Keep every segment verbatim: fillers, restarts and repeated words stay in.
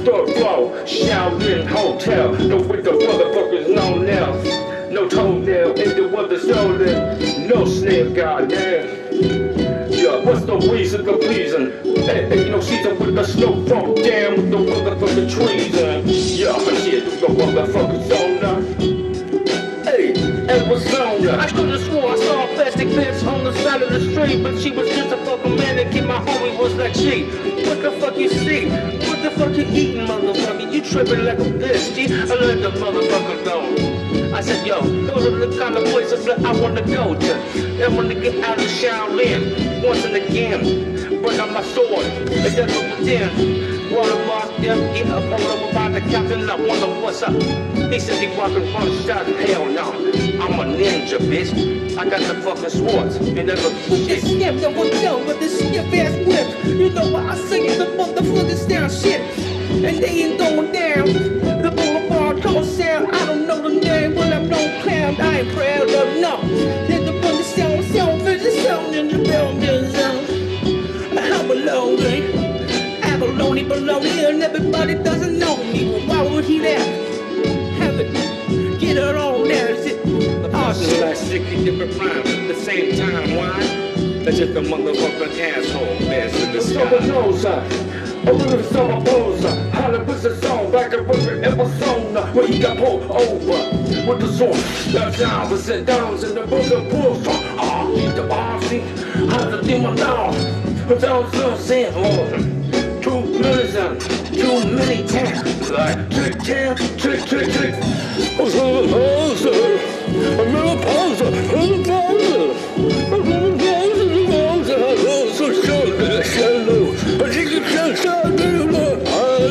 third floor, Shaolin Hotel. No with the motherfuckers, no nails, no toenail in the weather Shaolin, no snail, goddamn. Yeah, what's the reason, the reason? Hey, hey, you know, season with the snow fall down with the motherfucking trees. And yeah, I shit through the motherfucking zone. Hey, Arizona. I could have swore I saw a plastic bitch on the side of the street, but she was just a fucking mannequin. My homie was like, she, what the fuck you see? What the fuck you eating, motherfucker? You tripping like a bitch, G? I let the motherfucker go. I said, yo, those are the kind of places that I want to go to. I want to get out of Shaolin once and again. Bring out my sword, and that's what we did. Water boss, yeah, get up all over by the captain. I wonder what's up. He said he walking from the shot. Hell no, I'm a ninja, bitch. I got the fucking Swordz. You never shit. Snip, no one know, but this snip ass whip. You know what I say, the motherfuckers down shit. And they ain't going down. The boulevard don't sound. I don't know the name, but I'm no clown. I ain't proud of no. Then the one that sound, sound, visit, sound in the building zone. I'm a lonely. Baloney, baloney, and everybody doesn't know me. Well, why would he there? Have it, get it on there. Is it? The parts like sixty different rhymes at the same time. Why? That's just a motherfucking asshole. That's in the sky. A little summer poser, Hollywood's a song back in every episode where he got pulled over with the sword. That's how I was sent down in the book of pulls from all the R C. How to do my law, but I was so saying, oh. Too many, too many times. Like trick, trick, trick, trick, trick. I'm a poser. I'm a poser. I'm a poser. I'm a poser. I'm a so sure shallow. I think you can shout me alone.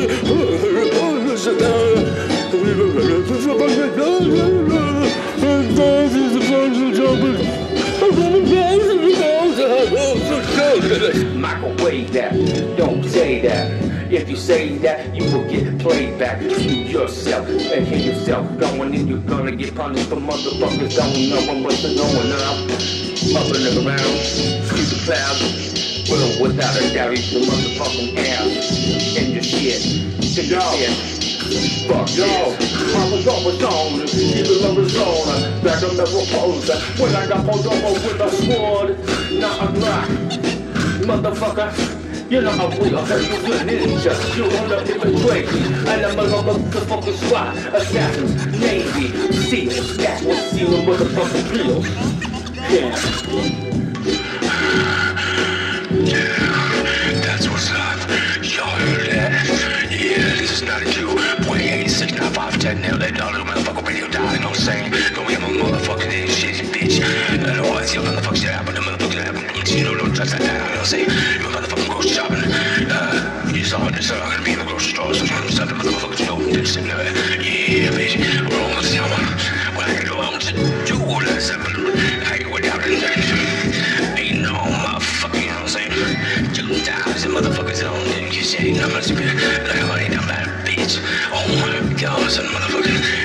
Microwave that, don't say that. If you say that, you will get played back. You yourself and hear yourself going, and you're gonna get punished for motherfuckers don't know what's going on. Up and around, through the clouds, with or without a doubt, it's the motherfucking air. And your shit, to your shit. Fuck yo, I was always on, even Arizona, back on the reposer. When I got pulled over with a sword, not a Glock. Motherfucker, you know how we are, you a ninja. You wanna infiltrate me, and I'm a motherfucking SWAT, assassins, Navy, SEALs. That's what SEALing motherfucking feels. Yeah. Yeah, that's what's up. Y'all heard that? Yeah, this is not a Jew. Boy, eight six nine five ten nail that dollar motherfucker radio dial, you know what I'm saying? Don't we have a motherfucking ass shit, bitch. I know I see a motherfucking shit happen, the motherfucking happen. You know, don't touch that down, you know what I'm saying? You're motherfucking grocery shopping. Uh, you saw this, I'm gonna be in the grocery store, so I'm stuff the motherfuckers know, they're sitting there. Yeah, bitch, we're almost down. Well, I can go out to do all that stuff. I can go down and ain't no motherfucker, you know what I'm saying? Two thousand motherfuckers on there, you say, I'm not stupid. Like, I'm already down bad, bitch. Oh my god, son, motherfucker.